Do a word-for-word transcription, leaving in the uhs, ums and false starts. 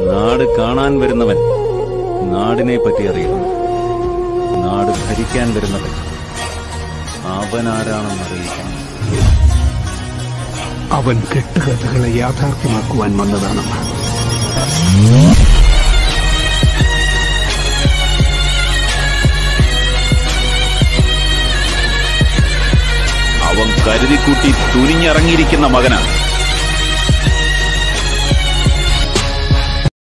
നാട് കാണാൻ വരുന്നവൻ നാടിനെ പറ്റി അറിയണം. നാട് ഭരിക്കാൻ വരുന്നവൻ അവനാരാണെന്നറിയിക്കണം. അവൻ കെട്ടുകഥകളെ യാഥാർത്ഥ്യമാക്കുവാൻ വന്നതാണ്. അവൻ കരുതിക്കൂട്ടി തുനിഞ്ഞിറങ്ങിയിരിക്കുന്ന മകനാണ്.